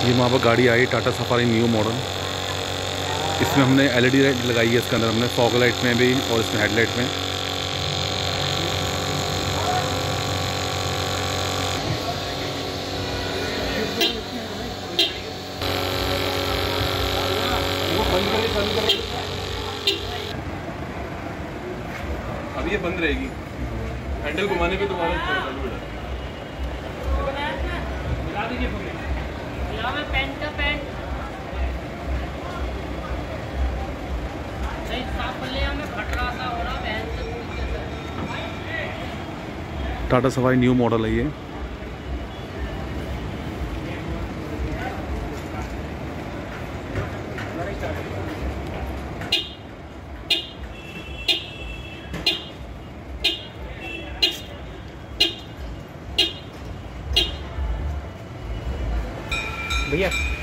ये वहाँ पर गाड़ी आई टाटा सफारी न्यू मॉडल। इसमें हमने एलईडी लाइट लगाई है, इसके अंदर हमने फॉग लाइट में भी और इसमें हेडलाइट में। अब ये बंद रहेगी, हैंडल घुमाने पे दोबारा मिला दीजिए। पेंट का पेंट सही साफ कर ले, हमें फट रहा था हो रहा है। टाटा सफारी न्यू मॉडल है ये। भैया